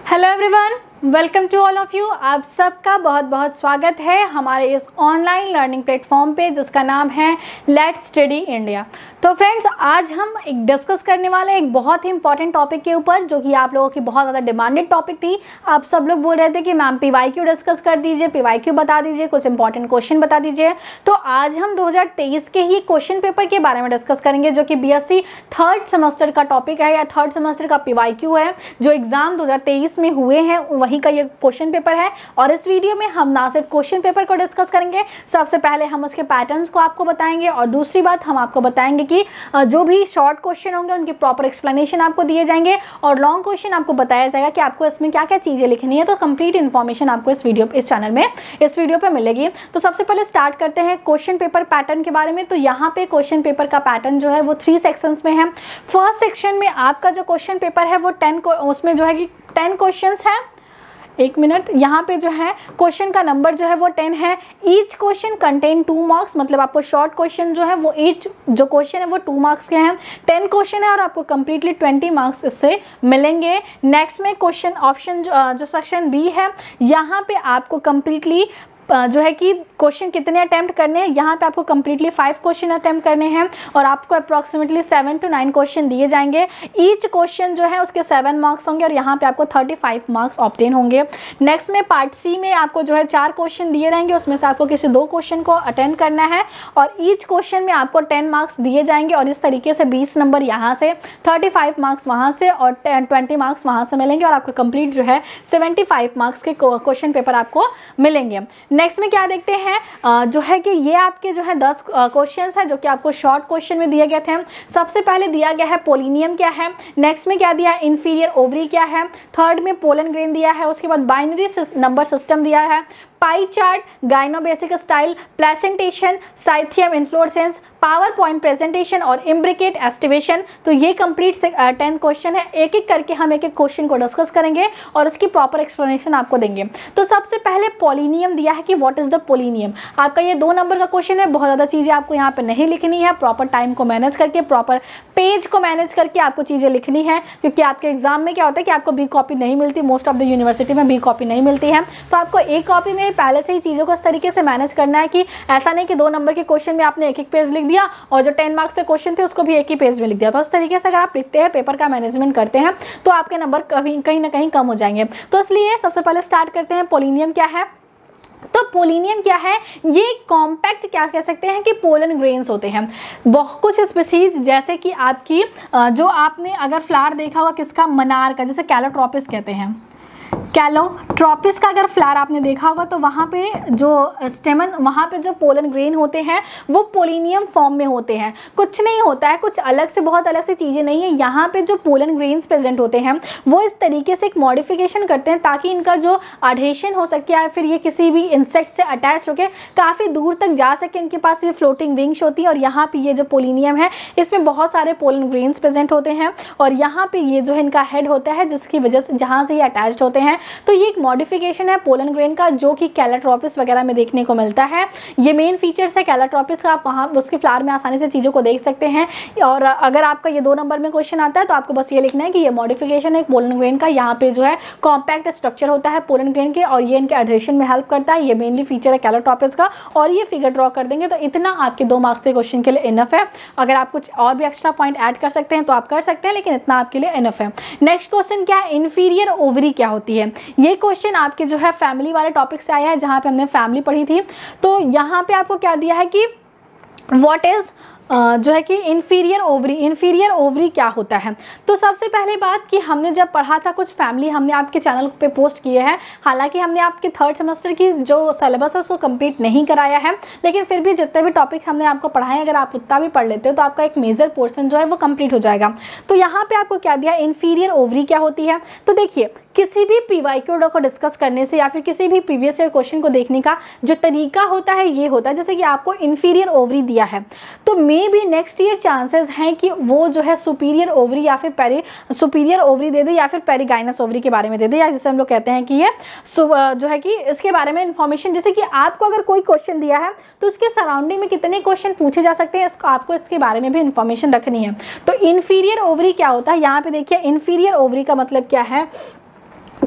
Hello everyone, welcome to all of you. आप सबका बहुत बहुत स्वागत है हमारे इस ऑनलाइन लर्निंग प्लेटफॉर्म पे जिसका नाम है लेट्स स्टडी इंडिया। तो फ्रेंड्स, आज हम एक डिस्कस करने वाले एक बहुत ही इंपॉर्टेंट टॉपिक के ऊपर, जो कि आप लोगों की बहुत ज़्यादा डिमांडेड टॉपिक थी। आप सब लोग बोल रहे थे कि मैम पीवाईक्यू डिस्कस कर दीजिए, पीवाईक्यू बता दीजिए, कुछ इंपॉर्टेंट क्वेश्चन बता दीजिए। तो आज हम 2023 के ही क्वेश्चन पेपर के बारे में डिस्कस करेंगे, जो कि बीएससी थर्ड सेमेस्टर का टॉपिक है या थर्ड सेमेस्टर का पीवाईक्यू है, जो एग्जाम 2023 में हुए हैं वहीं का ये क्वेश्चन पेपर है। और इस वीडियो में हम ना सिर्फ क्वेश्चन पेपर को डिस्कस करेंगे, सबसे पहले हम उसके पैटर्न्स को आपको बताएंगे, और दूसरी बात हम आपको बताएंगे कि जो भी शॉर्ट क्वेश्चन होंगे उनकी प्रॉपर एक्सप्लेनेशन आपको दिए जाएंगे, और लॉन्ग क्वेश्चन आपको बताया जाएगा कि आपको इसमें क्या क्या चीज़ें लिखनी है। तो कंप्लीट इन्फॉर्मेशन आपको इस चैनल में इस वीडियो पे मिलेगी। तो सबसे पहले स्टार्ट करते हैं क्वेश्चन पेपर पैटर्न के बारे में। तो यहाँ पे क्वेश्चन पेपर का पैटर्न जो है वो 3 सेक्शंस में है। फर्स्ट सेक्शन में आपका जो क्वेश्चन पेपर है वो 10 उसमें जो है कि 10 क्वेश्चंस है। एक मिनट, यहाँ पे जो है क्वेश्चन का नंबर जो है वो 10 है। ईच क्वेश्चन कंटेन 2 मार्क्स, मतलब आपको शॉर्ट क्वेश्चन जो है वो ईच जो क्वेश्चन है वो 2 मार्क्स के हैं। 10 क्वेश्चन है और आपको कंप्लीटली 20 मार्क्स इससे मिलेंगे। नेक्स्ट में क्वेश्चन ऑप्शन जो सेक्शन बी है, यहाँ पे आपको कंप्लीटली जो है कि क्वेश्चन कितने अटैम्प्ट करने हैं, यहाँ पे आपको कंप्लीटली 5 क्वेश्चन अटैम्प्ट करने हैं, और आपको अप्रॉक्सीमेटली 7 to 9 क्वेश्चन दिए जाएंगे। ईच क्वेश्चन जो है उसके 7 मार्क्स होंगे, और यहाँ पे आपको 35 मार्क्स ऑब्टेन होंगे। नेक्स्ट में पार्ट सी में आपको जो है 4 क्वेश्चन दिए रहेंगे, उसमें से आपको किसी 2 क्वेश्चन को अटेंड करना है, और ईच क्वेश्चन में आपको 10 मार्क्स दिए जाएंगे, और इस तरीके से 20 नंबर यहाँ से, 35 मार्क्स वहाँ से, और 20 मार्क्स वहाँ से मिलेंगे, और आपको कंप्लीट जो है 75 मार्क्स के क्वेश्चन पेपर आपको मिलेंगे। नेक्स्ट में क्या देखते हैं जो है कि ये आपके जो है 10 क्वेश्चंस है जो कि आपको शॉर्ट क्वेश्चन में दिए गए थे। सबसे पहले दिया गया है पोलिनियम क्या है, नेक्स्ट में क्या दिया है इंफीरियर ओवरी क्या है, थर्ड में पोलन ग्रेन दिया है, उसके बाद बाइनरी नंबर सिस्टम दिया है, pie chart, gynobasic style, placentation, cyathium inflorescence, power point presentation और इम्ब्रिकेट एस्टिवेशन। तो ये कंप्लीट 10 क्वेश्चन है। एक एक करके हम एक एक क्वेश्चन को डिस्कस करेंगे और इसकी प्रॉपर एक्सप्लेनेशन आपको देंगे। तो सबसे पहले पोलिनियम दिया है कि व्हाट इज द पोलिनियम। आपका ये 2 नंबर का क्वेश्चन है। बहुत ज़्यादा चीज़ें आपको यहाँ पे नहीं लिखनी है, प्रॉपर टाइम को मैनेज करके, प्रॉपर पेज को मैनेज करके आपको चीज़ें लिखनी है, क्योंकि आपके एग्जाम में क्या होता है कि आपको बी कॉपी नहीं मिलती, मोस्ट ऑफ द यूनिवर्सिटी में बी कॉपी नहीं मिलती है। तो आपको एक कॉपी में पहले से ही चीज़ों को इस तरीके से मैनेज करना है कि ऐसा नहीं कि 2 नंबर के क्वेश्चन में आपने एक पेज लिख दिया और जो 10 मार्क्स के क्वेश्चन थे उसको भी एक ही पेज में लिख दिया। तो इस तरीके से अगर आप लिखते हैं, पेपर का मैनेजमेंट करते हैं, तो आपके नंबर कहीं ना कहीं कम हो जाएंगे। तो इसलिए सबसे पहले स्टार्ट करते हैं पोलिनियम क्या है। तो पोलिनियम क्या है, ये कॉम्पैक्ट क्या कह सकते हैं कि पोलन ग्रेन्स होते हैं। बहुत कुछ स्पीसीज जैसे कि आपकी जो आपने अगर फ्लावर देखा होगा किसका, मनार का, जैसे कैलोट्रोपिस कहते हैं, कैलोट्रोपिस का अगर फ्लावर आपने देखा होगा तो वहाँ पे जो स्टेमन, वहाँ पे जो पोलन ग्रेन होते हैं वो पोलिनियम फॉर्म में होते हैं। कुछ नहीं होता है, कुछ अलग से, बहुत अलग से चीज़ें नहीं है। यहाँ पे जो पोलन ग्रेन्स प्रेजेंट होते हैं वो इस तरीके से एक मॉडिफिकेशन करते हैं ताकि इनका जो अडहेशन हो सके या फिर ये किसी भी इंसेक्ट से अटैच होकर काफ़ी दूर तक जा सके। इनके पास ये फ्लोटिंग विंग्स होती है, और यहाँ पर ये जो पोलिनियम है इसमें बहुत सारे पोलन ग्रेन्स प्रेजेंट होते हैं, और यहाँ पर ये जो है इनका हेड होता है जिसकी वजह से जहाँ से ये अटैच्ड होते हैं। तो ये एक मॉडिफिकेशन है पोलन ग्रेन का, जो कि कैलोट्रोपिस वगैरह में देखने को मिलता है। ये मेन फीचर्स है कैलोट्रोपिस का, आप वहाँ उसके फ्लावर में आसानी से चीज़ों को देख सकते हैं। और अगर आपका ये 2 नंबर में क्वेश्चन आता है तो आपको बस ये लिखना है कि ये मॉडिफिकेशन है पोलन ग्रेन का। यहाँ पे जो है कॉम्पैक्ट स्ट्रक्चर होता है पोलन ग्रेन के, और ये इनके एडहेशन में हेल्प करता है। ये मेनली फीचर है कैलोट्रोपिस का, और ये फिगर ड्रॉ कर देंगे तो इतना आपके 2 मार्क्स के क्वेश्चन के लिए इनफ है। अगर आप कुछ और भी एक्स्ट्रा पॉइंट ऐड कर सकते हैं तो आप कर सकते हैं, लेकिन इतना आपके लिए इनफ है। नेक्स्ट क्वेश्चन क्या है, इन्फीरियर ओवरी क्या होती है। ये क्वेश्चन आपके जो है फैमिली वाले टॉपिक से आया है, जहाँ पे हमने फैमिली पढ़ी थी। तो यहाँ पे आपको क्या दिया है कि व्हाट इज जो है कि इन्फीरियर ओवरी क्या होता है। तो सबसे पहले बात कि हमने जब पढ़ा था कुछ फैमिली, हमने आपके चैनल पे पोस्ट किए हैं। हालांकि हमने आपके थर्ड सेमेस्टर की जो सिलेबस है उसको कंप्लीट नहीं कराया है, लेकिन फिर भी जितने भी टॉपिक हमने आपको पढ़ाए, अगर आप उतना भी पढ़ लेते हो तो आपका एक मेजर पोर्शन जो है वो कंप्लीट हो जाएगा। तो यहाँ पे आपको क्या दिया, इन्फीरियर ओवरी क्या होती है। तो देखिए, किसी भी पीवाईक्यू को डिस्कस करने से या फिर किसी भी प्रीवियस ईयर क्वेश्चन को देखने का जो तरीका होता है ये होता है, जैसे कि आपको इन्फीरियर ओवरी दिया है तो maybe next year chances हैं कि वो जो है सुपीरियर ओवरी या फिर सुपीरियर ओवरी दे दे, या फिर पेरीगाइनस ओवरी के बारे में दे दे, या जैसे हम लोग कहते हैं कि ये जो है कि इसके बारे में इंफॉर्मेशन, जैसे कि आपको अगर कोई क्वेश्चन दिया है तो उसके सराउंडिंग में कितने क्वेश्चन पूछे जा सकते हैं, आपको इसके बारे में भी इंफॉर्मेशन रखनी है। तो इन्फीरियर ओवरी क्या होता है, यहाँ पे देखिए इन्फीरियर ओवरी का मतलब क्या है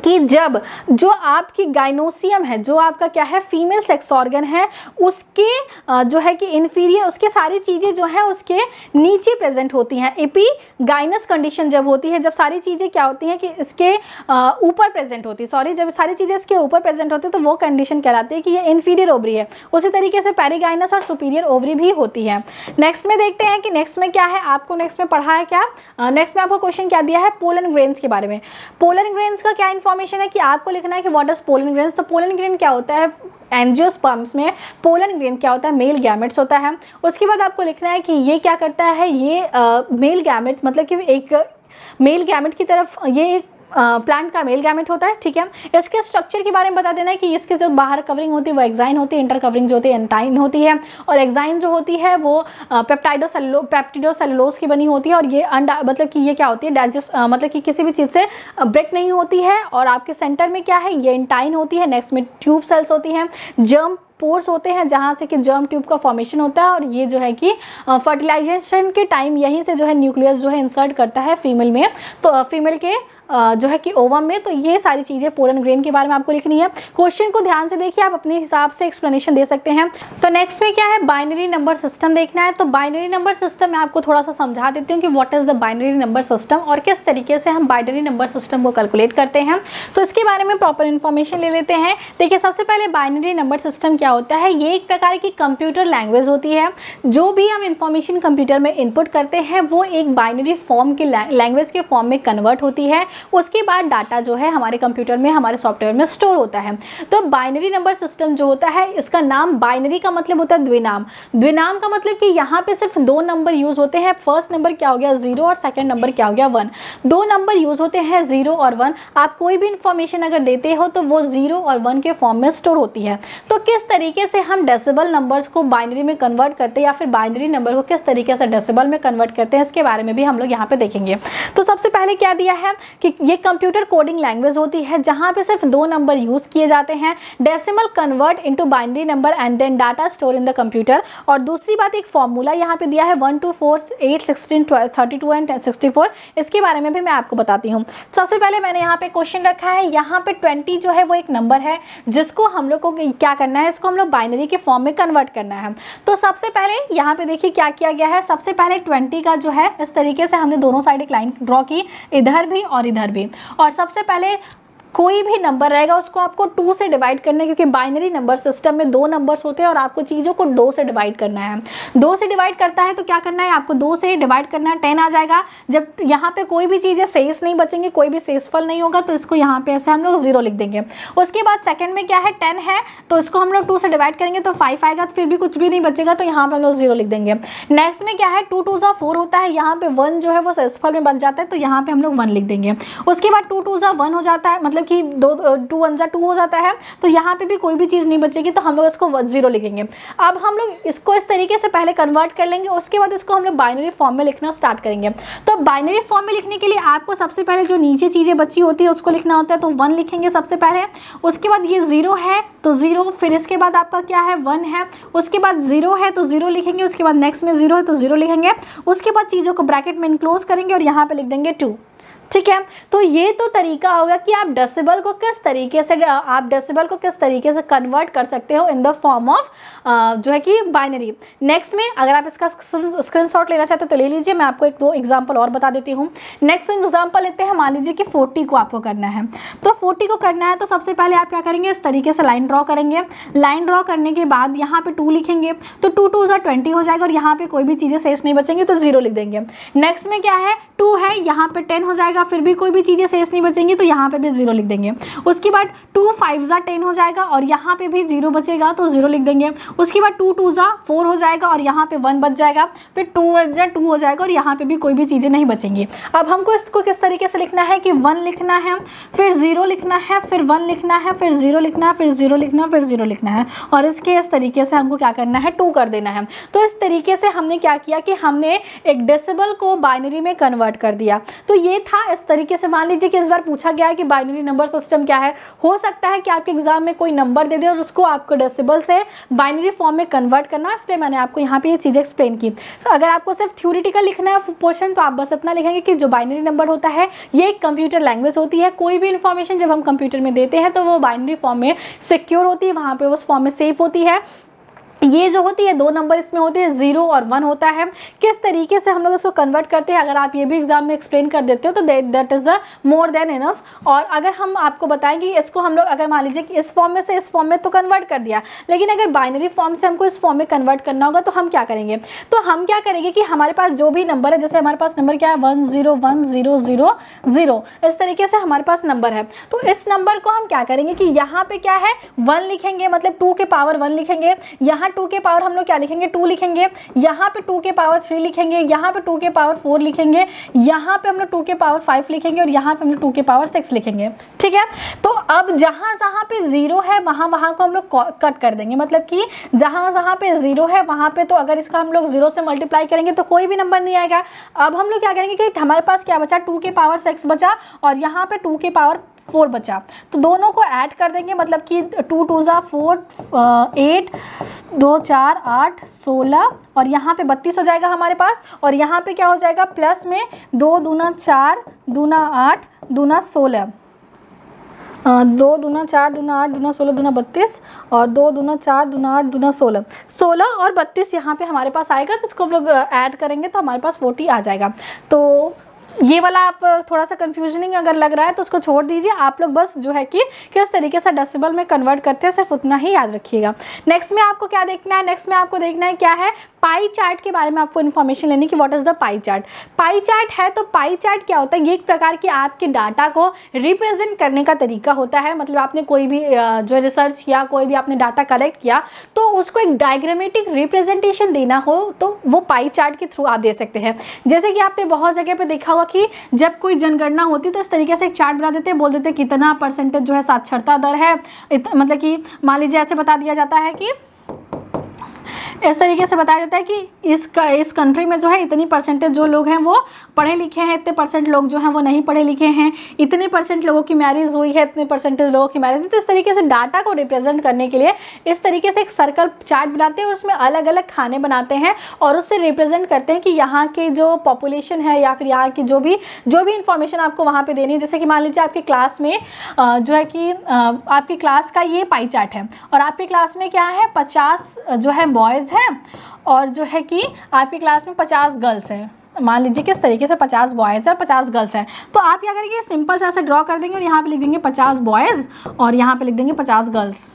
कि जब जो आपकी गाइनोसियम है, जो आपका क्या है फीमेल सेक्स ऑर्गन है, उसके जो है कि इन्फीरियर, उसके सारी चीज़ें जो है उसके नीचे प्रेजेंट होती हैं। एपीगाइनस कंडीशन जब होती है, जब सारी चीज़ें क्या होती हैं कि इसके ऊपर प्रेजेंट होती है, सॉरी, जब सारी चीज़ें इसके ऊपर प्रेजेंट होती है तो वो कंडीशन कहलाती है कि ये इन्फीरियर ओवरी है। उसी तरीके से पेरिगाइनस और सुपीरियर ओवरी भी होती है। नेक्स्ट में देखते हैं कि नेक्स्ट में क्या है, आपको नेक्स्ट में पढ़ा है क्या, नेक्स्ट में आपको क्वेश्चन क्या दिया है, पोलन ग्रेन्स के बारे में। पोलन ग्रेन्स का क्या इन्फॉर्मेशन है कि आपको लिखना है कि व्हाट इज पोलन ग्रेन्स। तो पोलन ग्रेन क्या होता है, एंजियोस्पर्म्स में पोलन ग्रेन क्या होता है, मेल गैमेट्स होता है। उसके बाद आपको लिखना है कि ये क्या करता है, ये मेल गैमेट मतलब कि एक मेल गैमेट की तरफ, ये एक प्लांट का मेल गैमेट होता है, ठीक है। इसके स्ट्रक्चर के बारे में बता देना है कि इसके जो बाहर कवरिंग होती है वो एक्साइन होती है, इंटर कवरिंग जो होती है एंटाइन होती है, और एक्साइन जो होती है वो पेप्टिडोसेलुलोज की बनी होती है। और ये मतलब कि ये क्या होती है, डाइजेस्ट मतलब कि किसी भी चीज़ से ब्रेक नहीं होती है। और आपके सेंटर में क्या है, ये एंटाइन होती है। नेक्स्ट में ट्यूब सेल्स होती हैं, जर्म पोर्स होते हैं जहाँ से कि जर्म ट्यूब का फॉर्मेशन होता है। और ये जो है कि फर्टिलाइजेशन के टाइम यहीं से जो है न्यूक्लियस जो है इंसर्ट करता है फीमेल में, तो फीमेल के जो है कि ओवम में। तो ये सारी चीज़ें पोलन ग्रेन के बारे में आपको लिखनी है। क्वेश्चन को ध्यान से देखिए, आप अपने हिसाब से एक्सप्लेनेशन दे सकते हैं। तो नेक्स्ट में क्या है, बाइनरी नंबर सिस्टम देखना है। तो बाइनरी नंबर सिस्टम मैं आपको थोड़ा सा समझा देती हूँ कि what is the binary number system और किस तरीके से हम बाइनरी नंबर सिस्टम को कैलकुलेट करते हैं। तो इसके बारे में प्रॉपर इन्फॉर्मेशन ले लेते हैं। देखिए, सबसे पहले बाइनरी नंबर सिस्टम क्या होता है, ये एक प्रकार की कंप्यूटर लैंग्वेज होती है। जो भी हम इंफॉर्मेशन कंप्यूटर में इनपुट करते हैं वो एक बाइनरी फॉर्म के लैंग्वेज के फॉर्म में कन्वर्ट होती है। उसके बाद डाटा जो है हमारे कंप्यूटर में, हमारे सॉफ्टवेयर में स्टोर होता है। तो बाइनरी नंबर सिस्टम जो होता है, इसका नाम बाइनरी का मतलब होता है द्विनाम। द्विनाम का मतलब कि यहाँ पे सिर्फ दो नंबर यूज होते हैं। फर्स्ट नंबर क्या हो गया 0 और सेकंड नंबर क्या हो गया 1। दो नंबर यूज होते हैं 0 और 1। आप कोई भी इंफॉर्मेशन अगर देते हो तो वो 0 और 1 के फॉर्म में स्टोर होती है। तो किस तरीके से हम डेसिबल नंबर्स को बाइनरी में कन्वर्ट करते हैं या फिर बाइनरी नंबर को किस तरीके से डेसिबल में कन्वर्ट करते हैं, इसके बारे में भी हम लोग यहाँ पे देखेंगे। तो सबसे पहले क्या दिया है कि ये कंप्यूटर कोडिंग लैंग्वेज होती है जहां पे सिर्फ दो नंबर यूज किए जाते हैं। Decimal convert into binary number and then data store in the computer. और दूसरी बात, एक फॉर्मूला यहाँ पे दिया है 1 2 4 8 16 12 32 एंड 64। इसके बारे में भी मैं आपको बताती हूँ। सबसे पहले मैंने यहाँ पे क्वेश्चन रखा है, यहाँ पे 20 जो है वो एक नंबर है जिसको हम लोग को क्या करना है, इसको हम लोग बाइनरी के फॉर्म में कन्वर्ट करना है। तो सबसे पहले यहाँ पे देखिए क्या किया गया है। सबसे पहले 20 का जो है इस तरीके से हमने दोनों साइड एक लाइन ड्रॉ की, इधर भी और इधर भी। और सबसे पहले कोई भी नंबर रहेगा उसको आपको 2 से डिवाइड करना है, क्योंकि बाइनरी नंबर सिस्टम में 2 नंबर्स होते हैं और आपको चीज़ों को 2 से डिवाइड करना है। 2 से डिवाइड करता है तो क्या करना है, आपको 2 से डिवाइड करना है, 10 आ जाएगा। जब यहाँ पे कोई भी चीज़ें शेष नहीं बचेंगे, कोई भी शेषफल नहीं होगा, तो इसको यहाँ पे ऐसे हम लोग 0 लिख देंगे। उसके बाद सेकंड में क्या है 10 है, तो इसको हम लोग 2 से डिवाइड करेंगे तो 5 आएगा, तो फिर भी कुछ भी नहीं बचेगा, तो यहाँ पे हम लोग 0 लिख देंगे। नेक्स्ट में क्या है 2 2 4 होता है, यहाँ पे 1 जो है वो शेषफल में बन जाता है, तो यहाँ पे हम लोग 1 लिख देंगे। उसके बाद 2 2 1 हो जाता है, मतलब कि 2 1 2 हो जाता है, तो यहाँ पे भी कोई भी चीज़ नहीं बचेगी, तो हम लोग इसको 0 लिखेंगे। अब हम लोग इसको इस तरीके से पहले कन्वर्ट कर लेंगे, उसके बाद इसको हम लोग बाइनरी फॉर्म में लिखना स्टार्ट करेंगे। तो बाइनरी फॉर्म में लिखने के लिए आपको सबसे पहले जो नीचे चीज़ें बची होती है उसको लिखना होता है, तो 1 लिखेंगे सबसे पहले। उसके बाद ये 0 है तो 0, फिर इसके बाद आपका क्या है 1 है, उसके बाद 0 है तो 0 लिखेंगे, उसके बाद नेक्स्ट में 0 है तो 0 लिखेंगे। उसके बाद चीज़ों को ब्रैकेट में इनक्लोज करेंगे और यहाँ पे लिख देंगे 2। ठीक है, तो ये तो तरीका होगा कि आप डेसिबल को किस तरीके से कन्वर्ट कर सकते हो इन द फॉर्म ऑफ जो है कि बाइनरी। नेक्स्ट में अगर आप इसका स्क्रीनशॉट लेना चाहते हो तो ले लीजिए, मैं आपको 1-2 एग्जांपल और बता देती हूँ। नेक्स्ट एग्जांपल लेते हैं, मान लीजिए कि 40 को आपको करना है। तो 40 को करना है तो सबसे पहले आप क्या करेंगे, इस तरीके से लाइन ड्रॉ करेंगे। लाइन ड्रॉ करने के बाद यहाँ पे 2 लिखेंगे, तो 2 2 20 हो जाएगा और यहाँ पे कोई भी चीज़ें शेष नहीं बचेंगी, तो 0 लिख देंगे। नेक्स्ट में क्या है 2 है, यहाँ पे 10 हो जाएगा, फिर भी कोई भी चीज़ें शेष नहीं बचेंगी, तो यहाँ पे भी 0 लिख देंगे। उसके बाद 2 5 10 हो जाएगा और यहाँ पे भी 0 बचेगा, तो 0 लिख देंगे। उसके बाद 2 2 4 हो जाएगा और यहाँ पे 1 बच जाएगा, फिर 2 1 2 हो जाएगा और यहाँ पे भी कोई भी चीज़ें नहीं बचेंगी। अब हमको इसको किस तरीके से लिखना है कि 1 लिखना है, फिर 0 लिखना है, फिर 1 लिखना है, फिर 0 लिखना है, फिर 0 लिखना है, फिर 0 लिखना है, और इसके इस तरीके से हमको क्या करना है 2 कर देना है। तो इस तरीके से हमने क्या किया कि हमने एक डेसिबल को बाइनरी में कन्वर्ट कर दिया। तो ये था इस तरीके से मान लीजिए कि इस बार पूछा गया है कि बाइनरी नंबर सिस्टम क्या है। हो सकता है कि आपके एग्जाम में कोई नंबर दे दे और उसको आपको डेसिबल से बाइनरी फॉर्म में कन्वर्ट करना, इसलिए मैंने आपको यहाँ पे ये चीज़ें एक्सप्लेन की। तो अगर आपको सिर्फ थ्योरेटिकल लिखना है पोर्शन तो आप बस इतना लिखेंगे कि जो बाइनरी नंबर होता है ये एक कंप्यूटर लैंग्वेज होती है। कोई भी इन्फॉर्मेशन जब हम कंप्यूटर में देते हैं तो वो बाइनरी फॉर्म में सिक्योर होती है, वहाँ पे उस फॉर्म में सेफ होती है। ये जो होती है 2 नंबर इसमें होते हैं, 0 और 1 होता है। किस तरीके से हम लोग इसको कन्वर्ट करते हैं अगर आप ये भी एग्जाम में एक्सप्लेन कर देते हो तो that is the more than enough. और अगर हम आपको बताएंगे इसको हम लोग अगर मान लीजिए कि इस फॉर्म में से इस फॉर्म में तो कन्वर्ट कर दिया, लेकिन अगर बाइनरी फॉर्म से हमको इस फॉर्म में कन्वर्ट करना होगा तो हम क्या करेंगे, तो हम क्या करेंगे कि हमारे पास जो भी नंबर है, जैसे हमारे पास नंबर क्या है 101000, इस तरीके से हमारे पास नंबर है। तो इस नंबर को हम क्या करेंगे कि यहाँ पे क्या है 1 लिखेंगे, मतलब 2 के पावर 1 लिखेंगे। यहाँ 2 के पावर हम लोग क्या लिखेंगे 2 लिखेंगे। यहाँ पे 2 के पावर 3 लिखेंगे। यहाँ पे 2 के पावर 4 लिखेंगे। यहाँ पे हम लोग 2 के पावर 5 लिखेंगे और यहाँ पे हम लोग 2 के पावर 6 लिखेंगे। ठीक है, तो अब जहाँ जहाँ पे 0 है वहाँ को हम लोग कट कर देंगे, मतलब कि जहाँ जहाँ पे 0 है वहाँ पे तो अगर इसका हम लोग 0 से मल्टीप्लाई करेंगे तो कोई भी नंबर नहीं आएगा। अब हम लोग क्या करेंगे कि हमारे पास क्या बचा 2 के पावर 6 बचा और यहाँ पे 2 के पावर 4 बचा, तो दोनों को ऐड कर देंगे, मतलब कि 2 2 4 8 2 4 8 16 और यहाँ पे 32 हो जाएगा हमारे पास। और यहाँ पे क्या हो जाएगा प्लस में 2 दूना 4 दूना 8 दूना 16, 2 दूना 4 दूना 8 दूना 16 दूना 32 और 2 दूना 4 दूना 8 दूना 16 और 32 यहाँ पे हमारे पास आएगा। तो इसको हम लोग ऐड करेंगे तो हमारे पास 40 आ जाएगा। तो ये वाला आप थोड़ा सा कंफ्यूजनिंग अगर लग रहा है तो उसको छोड़ दीजिए, आप लोग बस जो है कि किस तरीके से डेसिबल में कन्वर्ट करते हैं सिर्फ उतना ही याद रखिएगा। नेक्स्ट में आपको क्या देखना है, नेक्स्ट में आपको देखना है क्या है पाई चार्ट के बारे में आपको इन्फॉर्मेशन लेनी कि what is the pie chart. Pie chart है तो पाई चार्ट क्या होता है, ये एक प्रकार की आपके डाटा को रिप्रेजेंट करने का तरीका होता है। मतलब आपने कोई भी जो रिसर्च किया, कोई भी आपने डाटा कलेक्ट किया तो उसको एक डायग्रामेटिक रिप्रेजेंटेशन देना हो तो वो पाई चार्ट के थ्रू आप दे सकते हैं। जैसे कि आपने बहुत जगह पे देखा होगा कि जब कोई जनगणना होती है तो इस तरीके से एक चार्ट बना देते हैं, बोल देते हैं कितना परसेंटेज जो है साक्षरता दर है, मतलब कि मान लीजिए ऐसे बता दिया जाता है कि इस तरीके से बताया जाता है कि इस कंट्री में जो है इतनी परसेंटेज जो लोग हैं वो पढ़े लिखे हैं, इतने परसेंट लोग जो हैं वो नहीं पढ़े लिखे हैं, इतने परसेंट लोगों की मैरिज हुई है, इतने परसेंटेज लोगों की मैरिज। तो इस तरीके से डाटा को रिप्रेजेंट करने के लिए इस तरीके से एक सर्कल चार्ट बनाते हैं और उसमें अलग अलग खाने बनाते हैं और उससे रिप्रेजेंट करते हैं कि यहाँ की जो पॉपुलेशन है या फिर यहाँ की जो भी इंफॉर्मेशन आपको वहाँ पर देनी है। जैसे कि मान लीजिए आपकी क्लास में जो है कि आपकी क्लास का ये पाई चार्ट है और आपकी क्लास में क्या है 50 जो है बॉयज़ हैं और जो है कि आपकी क्लास में 50 गर्ल्स हैं। मान लीजिए किस तरीके से 50 बॉयज़ हैं और 50 गर्ल्स हैं, तो आप क्या करेंगे सिंपल से ऐसे ड्रॉ कर देंगे और यहाँ पे लिख देंगे 50 बॉयज़ और यहाँ पे लिख देंगे 50 गर्ल्स।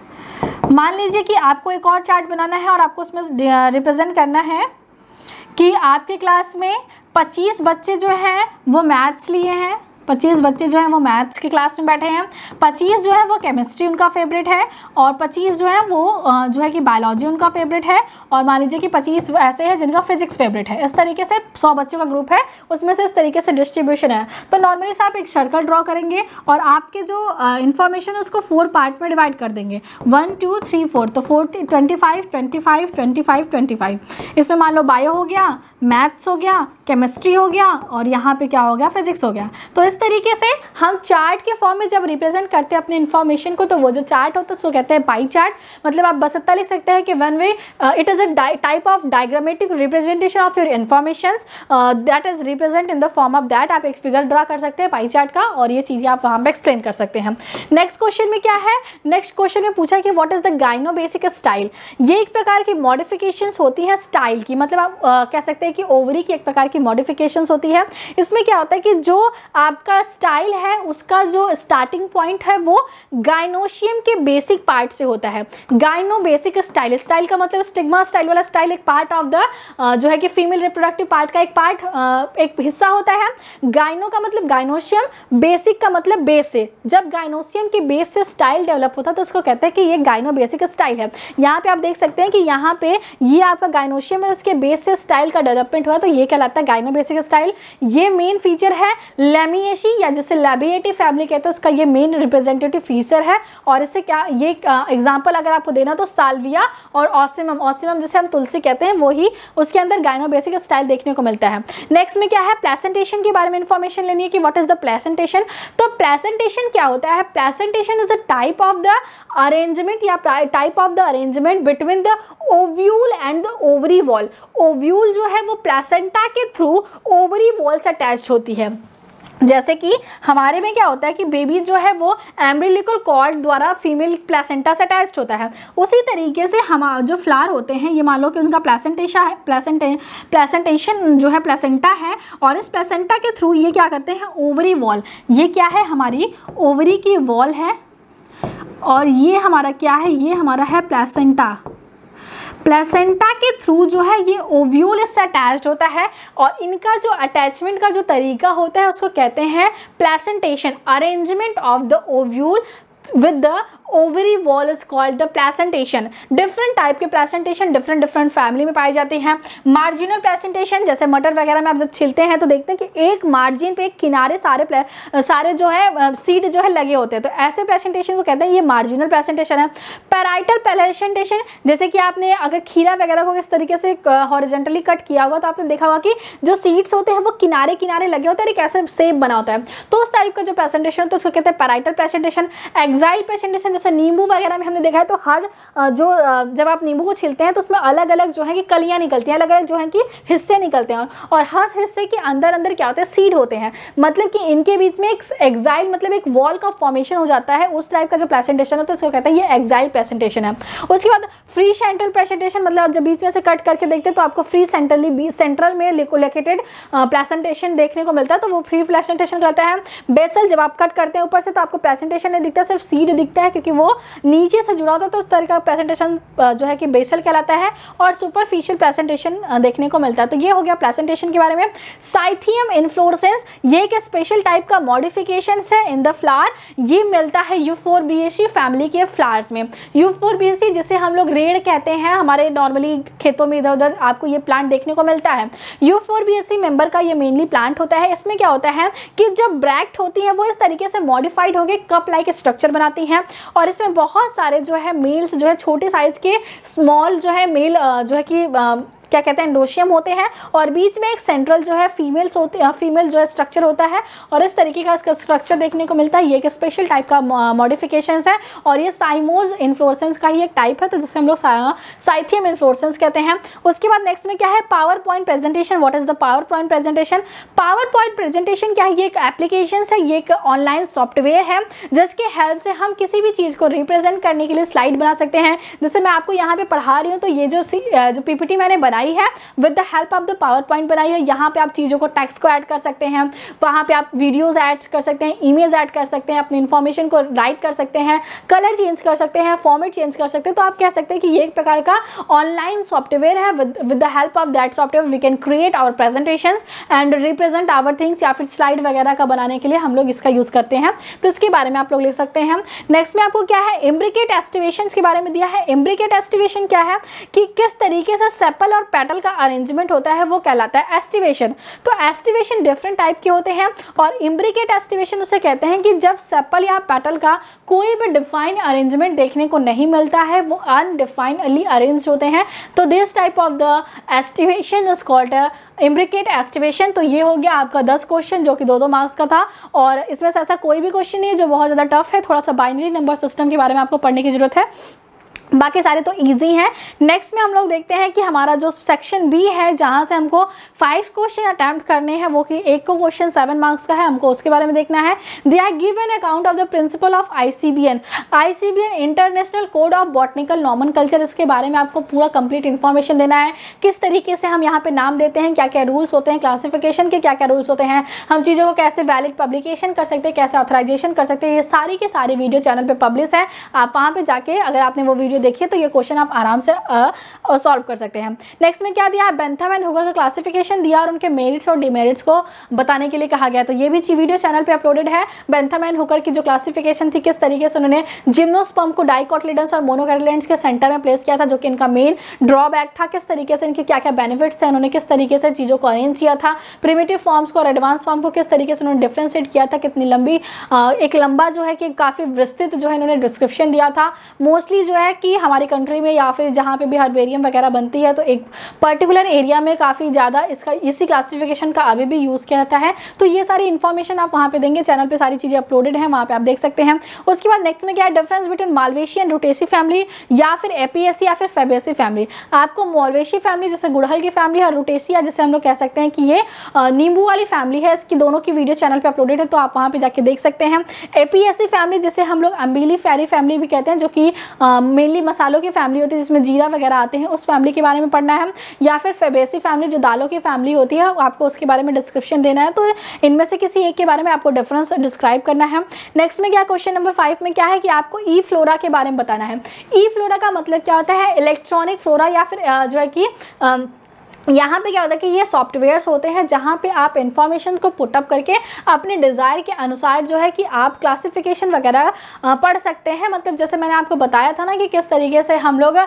मान लीजिए कि आपको एक और चार्ट बनाना है और आपको उसमें रिप्रेजेंट करना है कि आपके क्लास में 25 बच्चे जो हैं वो मैथ्स लिए हैं, 25 बच्चे जो हैं वो मैथ्स की क्लास में बैठे हैं, 25 जो है वो केमिस्ट्री उनका फेवरेट है और 25 जो है वो जो है कि बायोलॉजी उनका फेवरेट है और मान लीजिए कि 25 ऐसे हैं जिनका फिजिक्स फेवरेट है। इस तरीके से 100 बच्चों का ग्रुप है, उसमें से इस तरीके से डिस्ट्रीब्यूशन है। तो नॉर्मली से आप एक सर्कल ड्रॉ करेंगे और आपके जो इन्फॉर्मेशन है उसको 4 पार्ट में डिवाइड कर देंगे 1 2 3 4, तो 40 25 25 25 25। इसमें मान लो बायो हो गया, मैथ्स हो गया, केमिस्ट्री हो गया और यहाँ पे क्या हो गया फिजिक्स हो गया। तो इस तरीके से हम चार्ट के फॉर्म में जब रिप्रेजेंट करते हैं अपने इन्फॉर्मेशन को तो वो जो चार्ट होता है उसको कहते हैं पाई चार्ट। मतलब आप बस इतना लिख सकते हैं कि one way it is a type of diagrammatic representation of your information that is represent in the form of that. आप एक फिगर ड्रा कर सकते हैं पाई चार्ट का और ये चीज़ें आप वहाँ पर एक्सप्लेन कर सकते हैं। नेक्स्ट क्वेश्चन में क्या है, नेक्स्ट क्वेश्चन में पूछा कि what is the gynobasic style. ये एक प्रकार की मॉडिफिकेशंस होती है स्टाइल की, मतलब आप कह सकते हैं कि ओवरी की एक प्रकार की मॉडिफिकेशंस होती है। इसमें क्या होता है कि जो आपका स्टाइल है उसका जो स्टार्टिंग पॉइंट है वो गाइनोशियम के बेसिक पार्ट से होता है। गाइनो बेसिक स्टाइल, स्टाइल का मतलब स्टिग्मा स्टाइल वाला स्टाइल एक पार्ट ऑफ द जो है कि फीमेल रिप्रोडक्टिव पार्ट का एक पार्ट एक हिस्सा होता है। गाइनो का मतलब गाइनोशियम, बेसिक का मतलब बेस से। जब गाइनोशियम के बेस से स्टाइल डेवलप होता है तो उसको कहते हैं कि ये गाइनो बेसिक स्टाइल है। यहाँ पे आप देख सकते हैं कि यहाँ पे ये आपका गाइनोशियम है, इसके बेस से स्टाइल का डेवलपमेंट हुआ, तो ये कहलाता है गाइनोबेसिक स्टाइल। ये मेन फीचर है लेमिएशी या जिसे लैबिएटी फैमिली कहते हैं, उसका ये मेन रिप्रेजेंटेटिव फीचर है। और इससे क्या, ये एग्जाम्पल अगर आपको देना तो साल्विया और ऑसिमम, ऑसिमम जिसे हम तुलसी कहते हैं, वही उसके अंदर गाइनोबेसिक स्टाइल देखने को मिलता है। नेक्स्ट में क्या है, प्लेसेंटेशन के बारे में इंफॉर्मेशन लेनी है कि व्हाट इज द प्लेसेंटेशन। तो प्लेसेंटेशन क्या होता है, placentation is a type of the arrangement या type of the arrangement between the ovule and the ovary wall. Ovule जो है वो प्लेसेंटा के थ्रू ओवरी वॉल से अटैच्ड होती है। जैसे कि हमारे में क्या होता है कि बेबी जो है वो एम्ब्रिलिकल कॉर्ड द्वारा फीमेल प्लेसेंटा से अटैच होता है, उसी तरीके से हम जो फ्लावर होते हैं, ये मान लो कि उनका प्लेसेंटेशन जो है प्लेसेंटा है, और इस प्लेसेंटा के थ्रू ये क्या करते हैं, ओवरी वॉल, ये क्या है, हमारी ओवरी की वॉल है, और ये हमारा क्या है, ये हमारा है प्लेसेंटा। प्लेसेंटा के थ्रू जो है ये ओव्यूल इससे अटैच्ड होता है, और इनका जो अटैचमेंट का जो तरीका होता है उसको कहते हैं placentation. Arrangement of the ovule with the ovary wall is called the placentation। Different type के प्लेसेंटेशन डिफरेंट फैमिली में पाई जाती हैं। मार्जिनल प्लेसेंटेशन, जैसे मटर वगैरह में आप जब छिलते हैं तो देखते हैं कि एक मार्जिन पे, एक किनारे सारे जो है सीड जो है लगे होते हैं, तो ऐसे प्लेसेंटेशन को कहते हैं ये मार्जिनल प्लेसेंटेशन है। पैराइटल प्लेसेंटेशन, जैसे कि आपने अगर खीरा वगैरह को इस तरीके से हॉरिजॉन्टली कट किया होगा तो आपने देखा होगा कि जो सीड्स होते हैं वो किनारे किनारे लगे होते हैं, एक ऐसे शेप बना होता है, तो उस टाइप का जो प्लेसेंटेशन तो उसको कहते हैं पैराइटल प्लेसेंटेशन। एक्साइल प्लेसेंटेशन, जैसे नींबू वगैरह में हमने देखा है तो हर जब आप नींबू को छिलते हैं तो उसमें अलग अलग जो है कि कलियां निकलती हैं, अलग अलग जो है कि हिस्से निकलते हैं, और हर हिस्से के अंदर अंदर क्या होते हैं, सीड होते हैं, मतलब कि इनके बीच में एक एक्साइल मतलब एक वॉल का फॉर्मेशन हो जाता है। उस टाइप का जो प्लेसेंटेशन होता है उसको कहते हैं ये एक्साइल प्लेसेंटेशन है। उसके बाद फ्री सेंट्रल प्लेसेंटेशन, मतलब जब बीच में से कट करके देखते हैं तो आपको फ्री सेंट्रल में लोकेटेड प्लेसेंटेशन देखने को मिलता है, तो वो फ्री प्लेसेंटेशन रहता है। बेसल, जब आप कट करते हैं ऊपर से तो आपको प्लेसेंटेशन नहीं दिखता, सिर्फ सीड दिखता है क्योंकि वो नीचे से जुड़ा होता है, तो उस तरह का प्रेजेंटेशन जो है कि बेसल कहलाता है। और सुपरफिशियल प्रेजेंटेशन देखने को मिलता है। तो ये हो गया प्रेजेंटेशन के बारे में। साइथियम इन्फ्लोरेसेंस, ये एक स्पेशल टाइप का मॉडिफिकेशन है इन द फ्लावर, ये मिलता है यूफोरबिएसी फैमिली के फ्लावर्स में। यूफोरबिएसी जिसे हम लोग रेड़ कहते हैं, हमारे नॉर्मली खेतों में इधर उधर आपको ये प्लांट देखने को मिलता है। यूफोरबिएसी मेंबर का ये मेनली प्लांट होता है। इसमें क्या होता है कि जो ब्रैक्ट होती है वो इस तरीके से मॉडिफाइड होकर कप लाइक स्ट्रक्चर बनाती हैं, और इसमें बहुत सारे जो है मेल्स जो है छोटे साइज के स्मॉल जो है मेल जो है कि क्या कहते हैं एंडोशियम होते हैं, और बीच में एक सेंट्रल जो है फीमेल जो है स्ट्रक्चर होता है, और इस तरीके का इसका स्ट्रक्चर देखने को मिलता है। ये एक स्पेशल टाइप का मॉडिफिकेशंस है, और ये साइमोज इन्फ्लोरेसेंस का ही एक टाइप है, तो जिसे हम लोग साइथियम इन्फ्लोरेसेंस कहते हैं। उसके बाद नेक्स्ट में क्या है, power point presentation. What is the power point presentation? Power point presentation क्या है, ये एक एप्लीकेशन है, ये एक ऑनलाइन सॉफ्टवेयर है जिसके हेल्प से हम किसी भी चीज़ को रिप्रेजेंट करने के लिए स्लाइड बना सकते हैं। जैसे मैं आपको यहाँ पे पढ़ा रही हूँ, तो ये जो पीपीटी मैंने बनाई है with the help of the power point बनाई है। यहाँ पे आप चीज़ों को टेक्स्ट को ऐड कर सकते हैं, वहाँ पे आप वीडियोस ऐड कर सकते हैं, इमेज ऐड कर सकते हैं, अपनी इन्फॉर्मेशन को राइट कर सकते हैं, कलर चेंज कर सकते हैं, फॉर्मेट चेंज कर सकते हैं। तो आप कह सकते हैं कि ये एक प्रकार का ऑनलाइन सॉफ्टवेयर है। With the help of that software we can create our presentations and represent our things, या फिर स्लाइड वगैरह का बनाने के लिए हम लोग इसका यूज़ करते हैं। तो इसके बारे में आप लोग लिख सकते हैं। नेक्स्ट में आपको क्या है, इम्ब्रिकेट एस्टिवेशन के बारे में दिया है। इम्ब्रिकेट एस्टिवेशन क्या है कि किस तरीके से सेपल और पेटल का अरेंजमेंट होता है, वो कहलाता है एस्टिवेशन। तो एस्टिवेशन डिफरेंट टाइप के होते हैं, और इम्ब्रिकेट एस्टिवेशन उसे कहते हैं कि जब सेपल या पेटल का कोई भी डिफाइन अरेंजमेंट देखने को नहीं मिलता है, वो अनडिफाइनली अरेंज होते हैं। तो this type of the aestivation is called imbricate aestivation. तो ये हो गया आपका 10 क्वेश्चन जो कि 2-2 मार्क्स का था, और इसमें से ऐसा कोई भी क्वेश्चन नहीं है जो बहुत ज़्यादा टफ है। थोड़ा सा बाइनरी नंबर सिस्टम के बारे में आपको पढ़ने की जरूरत है, बाकी सारे तो इजी हैं। नेक्स्ट में हम लोग देखते हैं कि हमारा जो सेक्शन बी है, जहाँ से हमको 5 क्वेश्चन अटैम्प्ट करने हैं, वो कि एक को क्वेश्चन 7 मार्क्स का है, हमको उसके बारे में देखना है। They are given account of the principle of ICBN international code of botanical nomenclature. इसके बारे में आपको पूरा कंप्लीट इन्फॉर्मेशन देना है, किस तरीके से हम यहाँ पे नाम देते हैं, क्या क्या रूल्स होते हैं, क्लासिफिकेशन के क्या क्या रूल्स होते हैं, हम चीज़ों को कैसे वैलिड पब्लिकेशन कर सकते हैं, कैसे ऑथराइजेशन कर सकते हैं। ये सारी के सारी वीडियो चैनल पर पब्लिश है, आप वहाँ पर जाके अगर आपने वो वीडियो वीडियो देखिए तो ये क्वेश्चन आप आराम से सॉल्व कर सकते हैं। नेक्स्ट में क्या दिया है, बेंथम एंड हुगर का क्लासिफिकेशन दिया और उनके मेरिट्स और डिमेरिट्स को बताने के लिए कहा गया। तो ये भी वीडियो चैनल पे अपलोडेड है। बेंथम एंड हुगर की जो क्लासिफिकेशन थी, किस तरीके से उन्होंने जिम्नोस्पर्म को डाइकोटिलेडन्स और मोनोकोटिलेडन्स के सेंटर में प्लेस किया था, जो कि इनका मेन ड्रॉबैक था, किस तरीके से इनके क्या क्या बेनिफिट्स थे, उन्होंने किस तरीके से चीज़ों को अरेंज किया था, प्रिमिटिव फॉर्म्स को और एडवांस फॉर्म को किस तरीके से उन्होंने डिफ्रेंशिएट किया था, कितनी लंबी एक लंबा जो है कि काफ़ी विस्तृत जो है इन्होंने डिस्क्रिप्शन दिया था। मोस्टली जो है कि हमारी कंट्री में या फिर जहाँ पे भी हर्बेरियम वगैरह बनती है तो एक पर्टिकुलर एरिया में काफ़ी ज़्यादा इसका इसी क्लासिफिकेशन का अभी भी यूज़ किया जाता है। तो ये सारी इन्फॉर्मेशन आप वहाँ पे देंगे, चैनल पे सारी चीज़ें अपलोडेड हैं, वहाँ पे आप देख सकते हैं। उसके बाद नेक्स्ट में क्या है, difference between Malvaceae and Rutaceae family या फिर एपीएसी या फिर फेबेसी फैमिली। आपको मालवेशी फैमिली जैसे गुड़हल की फैमिली और रुटेसिया जैसे हम लोग कह सकते हैं कि ये नींबू वाली फैमिली है, इसकी दोनों की वीडियो चैनल पे अपलोडेड है, तो आप वहाँ पे जाके देख सकते हैं। एपीएसी फैमिली जिसे हम लोग अम्बीली फेरी फैमिली भी कहते हैं, जो कि मेनली मसालों की फैमिली होती है जिसमें जीरा वगैरह आते हैं, उस फैमिली के बारे में पढ़ना है। या फिर फेबेसी फैमिली जो दालों की फैमिली होती है, आपको उसके बारे में डिस्क्रिप्शन देना है। तो इनमें से किसी एक के बारे में आपको डिफरेंस डिस्क्राइब करना है। नेक्स्ट में क्या, क्वेश्चन नंबर 5 में क्या है कि आपको ई फ्लोरा के बारे में बताना है। ई फ्लोरा का मतलब क्या होता है, इलेक्ट्रॉनिक फ्लोरा या फिर जो है कि यहाँ पे क्या होता है कि ये सॉफ्टवेयर्स होते हैं जहाँ पे आप इंफॉर्मेशन को पुटअप करके अपने डिज़ायर के अनुसार जो है कि आप क्लासिफिकेशन वगैरह पढ़ सकते हैं। मतलब जैसे मैंने आपको बताया था ना कि किस तरीके से हम लोग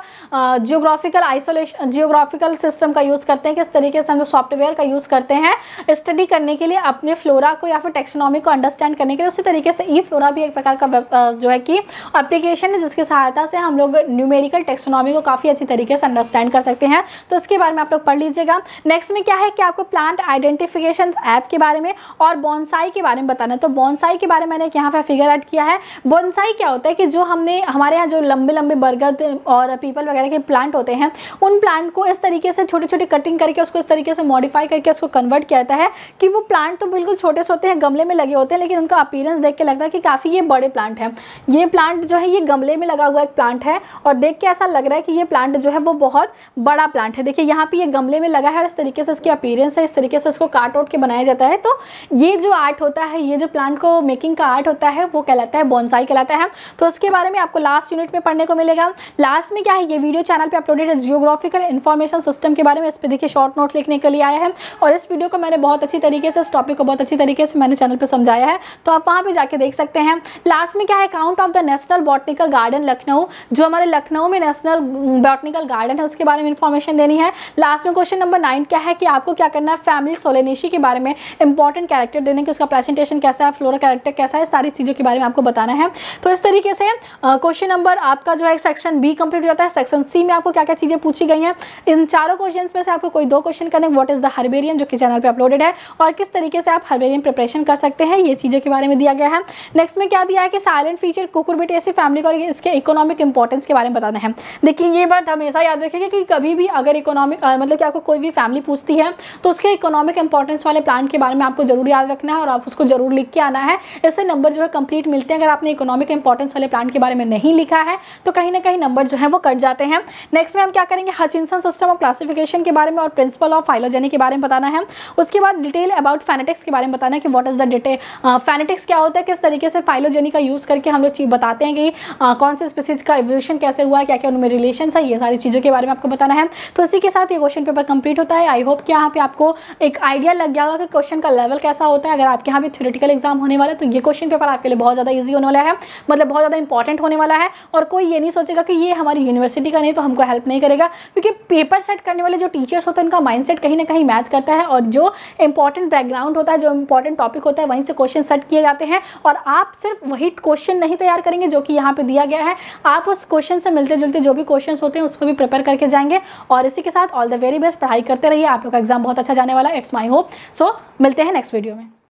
जियोग्राफिकल सिस्टम का यूज़ करते हैं, किस तरीके से हम लोग सॉफ्टवेयर का यूज़ करते हैं स्टडी करने के लिए अपने फ्लोरा को या फिर टेक्सोनॉमी को अंडरस्टैंड करने के लिए। उसी तरीके से ई फ्लोरा भी एक प्रकार का जो है कि एप्लीकेशन है जिसकी सहायता से हम लोग न्यूमेरिकल टेक्सोनॉमी को काफ़ी अच्छी तरीके से अंडरस्टैंड कर सकते हैं। तो इसके बारे में आप लोग पढ़ लीजिएगा। नेक्स्ट में क्या है कि आपको प्लांट आइडेंटिफिकेशन ऐप के बारे में और बोनसाई के बारे में बताना है। तो बोनसाई के बारे में मैंने यहाँ पे फिगर ऐड किया है। बोनसाई क्या होता है कि जो हमने हमारे यहाँ जो लंबे लंबे बरगद और पीपल वगैरह के प्लांट होते हैं, उन प्लांट को इस तरीके से छोटे छोटे कटिंग करके उसको इस तरीके से मॉडिफाई करके उसको कन्वर्ट किया जाता है कि वो प्लांट तो बिल्कुल छोटे से होते हैं, गमले में लगे होते हैं, लेकिन उनका अपीयरेंस देख के लगता है कि काफ़ी ये बड़े प्लांट हैं। ये प्लांट जो है ये गमले में लगा हुआ एक प्लांट है और देख के ऐसा लग रहा है कि ये प्लांट जो है वो बहुत बड़ा प्लांट है। देखिए यहाँ पे ये गमले में लगा है, इस तरीके से इसकी अपीयरेंस है, इस तरीके से इसको काट आउट के बनाया जाता है। तो ये जो आर्ट होता है, ये जो प्लांट को मेकिंग का आर्ट होता है, वो कहलाता है बोनसाई कहलाता है। तो इसके बारे में आपको लास्ट यूनिट में पढ़ने को मिलेगा। लास्ट में क्या है, ये वीडियो चैनल पे अपलोडेड है जियोग्राफिकल इन्फॉर्मेशन सिस्टम के बारे में। इस पे देखिए शॉर्ट नोट लिखने के लिए आया है और इस वीडियो को मैंने बहुत अच्छी तरीके से, इस टॉपिक को बहुत अच्छी तरीके से मैंने चैनल पर समझाया है, तो आप वहाँ पे जाके देख सकते हैं। लास्ट में क्या है, account of the national botanical garden Lucknow, जो हमारे लखनऊ में नेशनल बॉटनिकल गार्डन है उसके बारे में इन्फॉर्मेशन देनी है। लास्ट में क्वेश्चन नंबर 9 क्या है कि आपको क्या करना है, फैमिली सोलेनेसी के बारे में इंपॉर्टेंट कैरेक्टर देने के, उसका प्रेजेंटेशन कैसा है, फ्लोरा कैरेक्टर कैसा है, सारी चीज़ों के बारे में आपको बताना है। तो इस तरीके से क्वेश्चन नंबर आपका जो है सेक्शन बी कंप्लीट हो जाता है। सेक्शन सी में आपको क्या क्या चीज़ें पूछी गई हैं, इन चारों क्वेश्चन में से आपको कोई 2 क्वेश्चन करने, व्हाट इज द हर्बेरियम जो कि चैनल पे अपलोडेड है, और किस तरीके से आप हर्बेरियम प्रिपरेशन कर सकते हैं, ये चीज़ों के बारे में दिया गया है। नेक्स्ट में क्या दिया है कि साइलेंट फीचर कुकुरबिटेसी फैमिली को और इसके इकोनॉमिक इंपॉर्टेंस के बारे में बताना है। देखिए ये बात हमेशा याद रखिएगा कि कभी भी अगर इकोनॉमिक मतलब कि आपको कोई भी फैमिली पूछती है तो उसके इकोनॉमिक इंपॉर्टेंस वाले प्लांट के बारे में आपको जरूर याद रखना है और आप उसको जरूर लिख के आना है। इससे नंबर जो है कंप्लीट मिलते हैं। अगर आपने इकोनॉमिक इंपॉर्टेंस वाले प्लांट के बारे में नहीं लिखा है तो कहीं ना कहीं नंबर जो है वो कट जाते हैं। नेक्स्ट में हम क्या करेंगे, हचिंसन सिस्टम ऑफ क्लासिफिकेशन के बारे में और प्रिंसिपल ऑफ फाइलोजेनी के बारे में बताना है। उसके बाद डिटेल अबाउट फेनेटिक्स के बारे में बताना है कि what is the detail phenetics क्या होता है, किस तरीके से फाइलोजेनी का यूज करके हम लोग चीज बताते हैं कि कौन से स्पीसीज का एवोल्यूशन कैसे हुआ है, क्या क्या उनमें रिलेशन है, ये सारी चीज़ों के बारे में आपको बताना है। तो इसी के साथ ये क्वेश्चन पेपर कंप्लीट होता है। आई होप कि यहाँ पे आपको एक आइडिया लग गया होगा कि क्वेश्चन का लेवल कैसा होता है। अगर आपके यहाँ भी थ्योरेटिकल एग्जाम होने वाला है तो ये क्वेश्चन पेपर आपके लिए बहुत ज़्यादा ईजी होने वाला है, मतलब बहुत ज़्यादा इंपॉर्टेंट होने वाला है। और कोई ये नहीं सोचेगा कि ये हमारी यूनिवर्सिटी का नहीं तो हमको हेल्प नहीं करेगा, क्योंकि पेपर सेट करने वाले जो टीचर्स होते हैं उनका माइंडसेट कहीं ना कहीं मैच करता है और जो इंपॉर्टेंट बैकग्राउंड होता है, जो इंपॉर्टेंट टॉपिक होता है, वहीं से क्वेश्चन सेट किए जाते हैं। और आप सिर्फ वही क्वेश्चन नहीं तैयार करेंगे जो कि यहाँ पे दिया गया है, आप उस क्वेश्चन से मिलते जुलते जो भी क्वेश्चन होते हैं उसको भी प्रिपेयर करके जाएंगे। और इसी के साथ ऑल द वेरी बेस्ट, पढ़ाई करते रहिए, आप लोग का एग्जाम बहुत अच्छा जाने वाला है, इट्स माई होप। सो मिलते हैं नेक्स्ट वीडियो में।